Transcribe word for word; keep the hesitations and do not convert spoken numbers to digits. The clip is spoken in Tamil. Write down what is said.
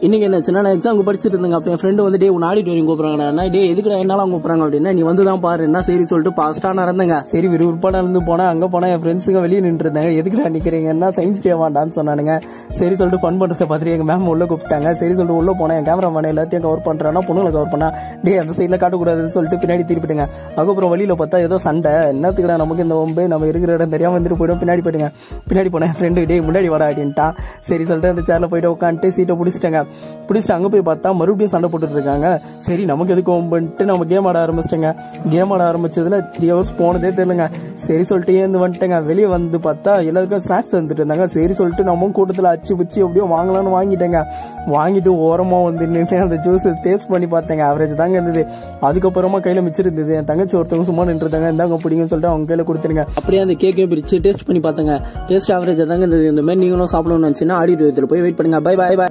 இன்னைக்கு என்னாச்சுன்னா நான் எக்ஸாம் படிச்சுட்டு இருந்தேங்க. அப்போ என் ஃப்ரெண்டு வந்து டே உன் ஆடிட்டோரியம் கூப்பிட்றாங்கண்ணா. டே எதுக்குடா என்னாலும் கூப்பிட்றாங்க அப்படின்னா நீ வந்து தான் பாரு என்ன சரி சொல்லிட்டு பாஸ்டா நடந்தேங்க. சரி விறுவிறுப்பா நடந்து போனேன். அங்கே போனால் என் ஃப்ரெண்ட்ஸுங்க வெளியே நின்று இருந்தாங்க. எதுக்குடா நிற்கிறீங்க என்ன சயின்ஸ் டே வாண்டான்னு சொன்னானுங்க. சரி சொல்லிட்டு ஃபன் பண்ணுறத பார்த்துட்டு எங்கள் மேம் உள்ளே கூப்பிட்டாங்க. சரி சொல்லிட்டு உள்ளே போனேன். என் கேமரா மேன் எல்லாத்தையும் கவர் பண்ணுறான்னா பொண்ணுங்களை கவர் பண்ணா. டே அந்த சைடில் காட்டக்கூடாதுன்னு சொல்லிட்டு பின்னாடி திருப்பிட்டுங்க. அதுக்கப்புறம் வழியில் பார்த்தா ஏதோ சண்டை. என்னத்துக்குடா நமக்கு இந்த ஒம்பு நம்ம இருக்கிற இடம் தெரியாமல் வந்துட்டு போய்டும். பின்னாடி போயிடுங்க. பின்னாடி போனேன். என் ஃப்ரெண்டு டே முன்னாடி வர அப்படின்ட்டா. சரி சொல்லிட்டு அந்த சேரில் போயிட்டு உட்காந்துட்டு சீட்டை பிடிச்சிட்டேங்க. பிடிச்சிட்டு அங்கே போய் பார்த்தா மறுபடியும் சண்டை போட்டுட்டு இருக்காங்க. சரி நமக்கு எதுக்கு ஒம்புன்ட்டு நம்ம கேம் ஆட ஆரம்பிச்சிட்டேங்க. கேம் ஆட ஆரம்பிச்சதுல த்ரீ ஹவர்ஸ் போனதே தெரியலங்க. சரி சொல்லிட்டு ஏந்து வந்துட்டேங்க. வெளியே வந்து பார்த்தா எல்லாருக்கும் ஸ்நாக்ஸ் தந்துட்டு இருந்தாங்க. சரி சொல்லிட்டு நம்ம கூட்டத்தில் அச்சு பிச்சு எப்படியோ வாங்கலாம்னு வாங்கிட்டேங்க. வாங்கிட்டு ஓரமாக வந்து நின்று அந்த ஜூஸ் டேஸ்ட் பண்ணி பார்த்தேங்க. ஆவரேஜ் தாங்க இருந்தது. அதுக்கப்புறமா கையில் மிச்சிருந்தது. என் தங்கச்சி ஒருத்தவங்க சும்மா நின்றுட்டாங்க. இந்தாங்க பிடிங்கன்னு சொல்லிட்டு அவங்க கையில் கொடுத்துருங்க. அப்படியே அந்த கேக்கே பிரிச்சு டேஸ்ட் பண்ணி பார்த்தேங்க. டேஸ்ட் ஆவரேஜ் தாங்க இருந்தது. இந்த மாதிரி நீங்களும் சாப்பிடணும்னு நினச்சின்னா ஆடிட்டோரியத்தில் போய் வெயிட் பண்ணுங்க. Bye bye by.